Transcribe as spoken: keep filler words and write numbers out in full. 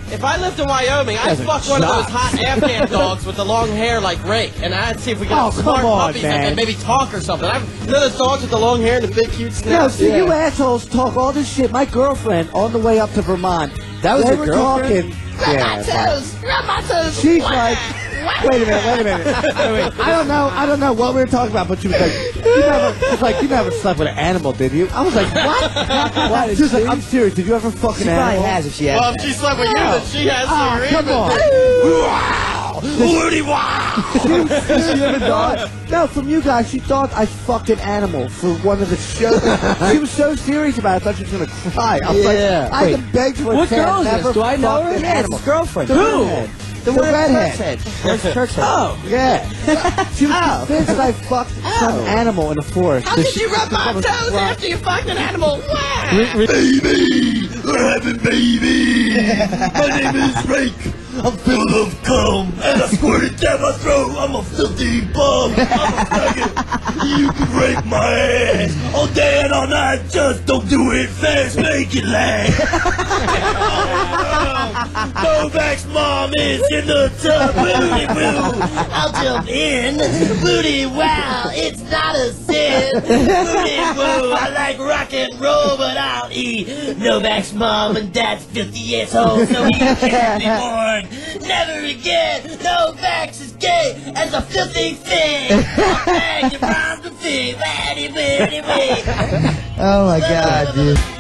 If I lived in Wyoming, I'd fuck one of those hot Afghan dogs with the long hair like Rake, and I'd see if we could oh, have smart on, puppies man. that can maybe talk or something. I've, you know those dogs with the long hair and the big cute snout? No, see, yeah. you assholes talk all this shit. My girlfriend, on the way up to Vermont, that was they your were girlfriend? talking. Rub yeah, my toes! Rub my toes! She's like, wait a minute, wait a minute. Wait, wait. I don't know, I don't know what we were talking about, but she was like, you never, she's like, you never slept with an animal, did you? I was like, what? What? She was like, I'm serious. Did you ever fuck an she animal? She probably has if she has. Well, if she slept with you, then she has. Oh, come on. Wow! Woody wow! She, she ever thought? No, from you guys, she thought I fucked an animal for one of the shows. She was so serious about it, I thought she was going to cry. I was yeah. like, I had to beg for what a girl is this? Do I know her? An Yeah, animal. it's his girlfriend. The Who? redhead. The, the redhead. Where's Church head? Oh, yeah. She was oh. convinced that I fucked oh. some animal in the forest. How did you rub my toes after you fucked an animal? Baby! We're having baby! My name is Rake! I'm filled of cum, and I squirt it down my throat. I'm a filthy bum. I'm a faggot. You can rape my ass all day and all night. Just don't do it fast. Make it last. Novak's mom is in the tub. Booty woo. I'll jump in. Booty wow. It's not a sin. Booty woo. I like rock and roll, but I'll eat Novak's mom and dad's filthy asshole, so he can't be born. Never again! Novak's is gay as a filthy thing! I'll bang your rhymes with thing! Oh my god, dude.